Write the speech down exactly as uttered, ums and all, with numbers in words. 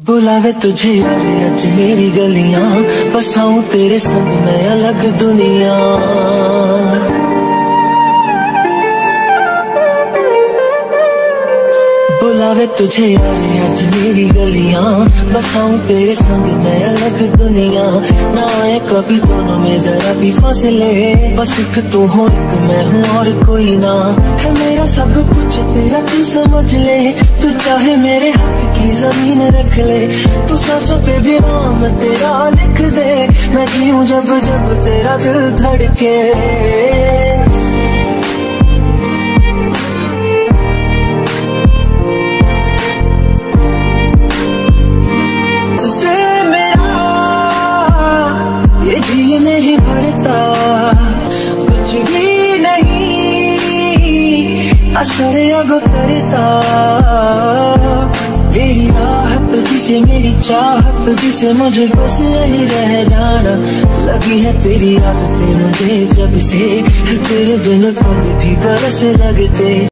बुलावे तुझे यारे अज मेरी गलियां, बसाऊं तेरे संग मैं अलग दुनिया। बुलावे तुझे यारे अज मेरी गलियां, बसाऊं तेरे संग मैं अलग दुनिया। ना आए कभी दोनों में जरा भी फासले, बस एक तू हो एक मैं हूँ और कोई ना। है मेरा सब कुछ तेरा तू समझ ले, तू चाहे मेरे हक की जमीन रख ले। तू सांसों पे भी नाम तेरा लिख दे, मैं जीऊं जब जब तेरा दिल धड़के। जी नहीं भरता कुछ भी नहीं असर अब करता। मेरी राहत जिसे मेरी चाहत जिसे मुझे बस यही रह जाना। लगी है तेरी आदतें मुझे जब से, तेरे बिन पल भी बरस लगते।